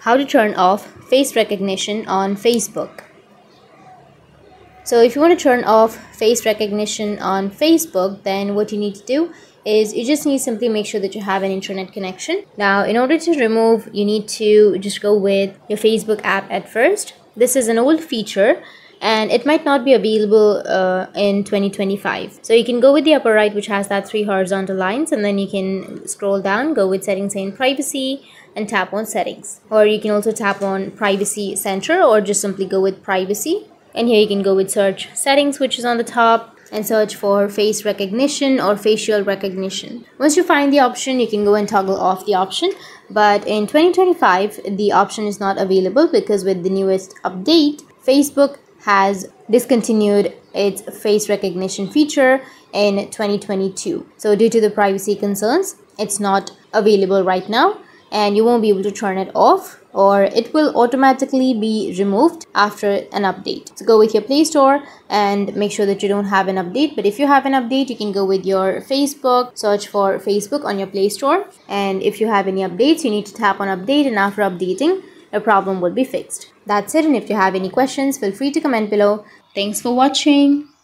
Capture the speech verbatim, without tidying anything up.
how to turn off face recognition on Facebook. So if you want to turn off face recognition on Facebook, then what you need to do is you just need to simply make sure that you have an internet connection. Now, in order to remove, you need to just go with your Facebook app at first. This is an old feature and it might not be available uh, in twenty twenty-five. So you can go with the upper right, which has that three horizontal lines, and then you can scroll down, go with settings and privacy, and tap on settings. Or you can also tap on privacy center, or just simply go with privacy. And here you can go with search settings, which is on the top, and search for face recognition or facial recognition. Once you find the option, you can go and toggle off the option. But in twenty twenty-five, the option is not available because with the newest update, Facebook has discontinued its face recognition feature in twenty twenty-two. So due to the privacy concerns, it's not available right now and you won't be able to turn it off, or it will automatically be removed after an update. So go with your Play Store and make sure that you don't have an update. But if you have an update, you can go with your Facebook, search for Facebook on your Play Store. And if you have any updates, you need to tap on update, and after updating, the problem will be fixed. That's it, and if you have any questions, feel free to comment below. Thanks for watching.